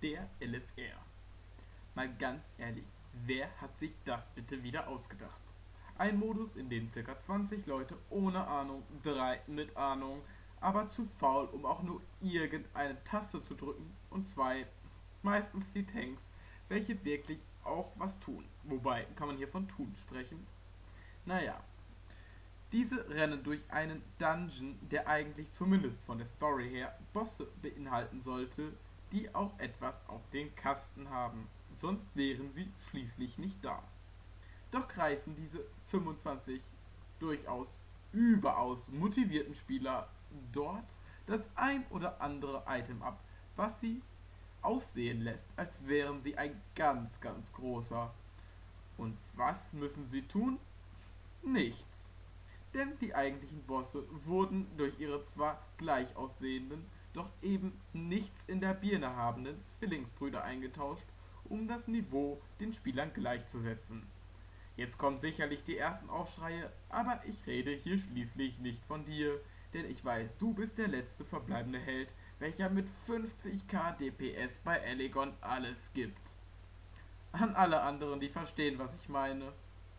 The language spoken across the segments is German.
der LFR. Mal ganz ehrlich, wer hat sich das bitte wieder ausgedacht? Ein Modus, in dem ca. 20 Leute ohne Ahnung, 3 mit Ahnung, aber zu faul, um auch nur irgendeine Taste zu drücken, und 2, meistens die Tanks, welche wirklich auch was tun. Wobei, kann man hier von tun sprechen? Naja, diese rennen durch einen Dungeon, der eigentlich zumindest von der Story her Bosse beinhalten sollte, die auch etwas auf den Kasten haben. Sonst wären sie schließlich nicht da. Doch greifen diese 25 durchaus überaus motivierten Spieler dort das ein oder andere Item ab, was sie aussehen lässt, als wären sie ein ganz, ganz großer. Und was müssen sie tun? Nichts. Denn die eigentlichen Bosse wurden durch ihre zwar gleich aussehenden, doch eben nichts in der Birne habenden Zwillingsbrüder eingetauscht, um das Niveau den Spielern gleichzusetzen. Jetzt kommen sicherlich die ersten Aufschreie, aber ich rede hier schließlich nicht von dir, denn ich weiß, du bist der letzte verbleibende Held, welcher mit 50k DPS bei Elegon alles gibt. An alle anderen, die verstehen, was ich meine.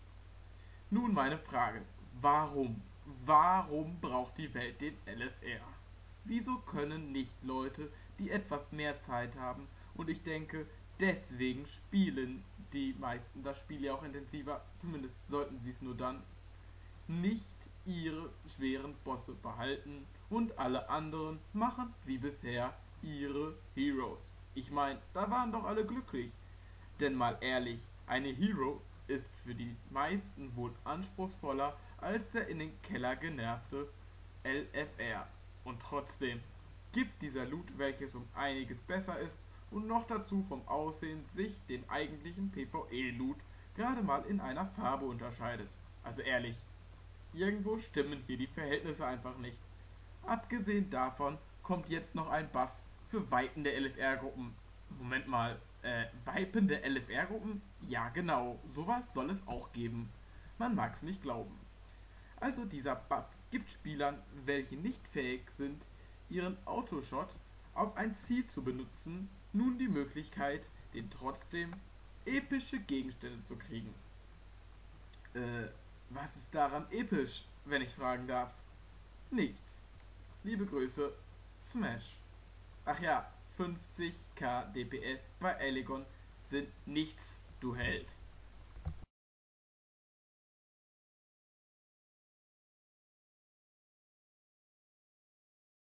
Nun meine Frage. Warum? Warum braucht die Welt den LFR? Wieso können nicht Leute, die etwas mehr Zeit haben, und ich denke, deswegen spielen die meisten das Spiel ja auch intensiver, zumindest sollten sie es nur dann, nicht ihre schweren Bosse behalten und alle anderen machen wie bisher ihre Heroes. Ich meine, da waren doch alle glücklich. Denn mal ehrlich, eine Hero ist für die meisten wohl anspruchsvoller als der in den Keller genervte LFR. Und trotzdem gibt dieser Loot, welches um einiges besser ist und noch dazu vom Aussehen sich den eigentlichen PvE-Loot gerade mal in einer Farbe unterscheidet. Also ehrlich, irgendwo stimmen hier die Verhältnisse einfach nicht. Abgesehen davon kommt jetzt noch ein Buff für Vipen der LFR-Gruppen. Moment mal, Vipen der LFR-Gruppen? Ja genau, sowas soll es auch geben. Man mag's nicht glauben. Also dieser Buff gibt Spielern, welche nicht fähig sind, ihren Autoshot auf ein Ziel zu benutzen, nun die Möglichkeit, den trotzdem epische Gegenstände zu kriegen. Was ist daran episch, wenn ich fragen darf? Nichts. Liebe Grüße, Smash. Ach ja, 50k DPS bei Elegon sind nichts, du Held.